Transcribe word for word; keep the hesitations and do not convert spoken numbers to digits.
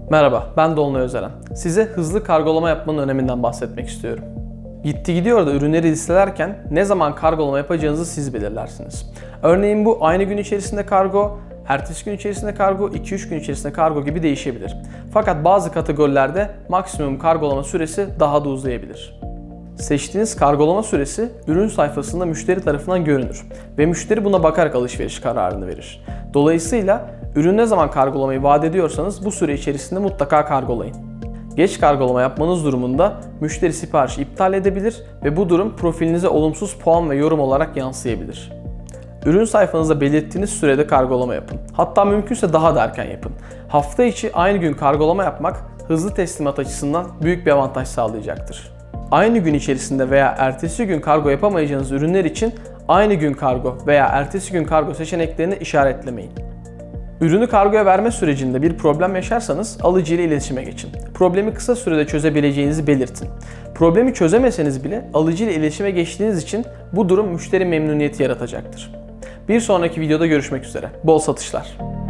Merhaba, ben Dolunay Özeren. Size hızlı kargolama yapmanın öneminden bahsetmek istiyorum. Gitti gidiyor da ürünleri listelerken ne zaman kargolama yapacağınızı siz belirlersiniz. Örneğin bu aynı gün içerisinde kargo, ertesi gün içerisinde kargo, iki üç gün içerisinde kargo gibi değişebilir. Fakat bazı kategorilerde maksimum kargolama süresi daha da uzayabilir. Seçtiğiniz kargolama süresi ürün sayfasında müşteri tarafından görünür ve müşteri buna bakarak alışveriş kararını verir. Dolayısıyla ürün ne zaman kargolamayı vaat ediyorsanız bu süre içerisinde mutlaka kargolayın. Geç kargolama yapmanız durumunda müşteri siparişi iptal edebilir ve bu durum profilinize olumsuz puan ve yorum olarak yansıyabilir. Ürün sayfanızda belirttiğiniz sürede kargolama yapın. Hatta mümkünse daha da erken yapın. Hafta içi aynı gün kargolama yapmak hızlı teslimat açısından büyük bir avantaj sağlayacaktır. Aynı gün içerisinde veya ertesi gün kargo yapamayacağınız ürünler için aynı gün kargo veya ertesi gün kargo seçeneklerini işaretlemeyin. Ürünü kargoya verme sürecinde bir problem yaşarsanız alıcı ile iletişime geçin. Problemi kısa sürede çözebileceğinizi belirtin. Problemi çözemeseniz bile alıcı ile iletişime geçtiğiniz için bu durum müşteri memnuniyeti yaratacaktır. Bir sonraki videoda görüşmek üzere. Bol satışlar.